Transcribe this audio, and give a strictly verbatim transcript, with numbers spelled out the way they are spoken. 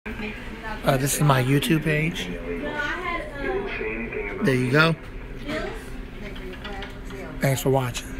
Uh, this is my YouTube page. There you go. Thanks for watching.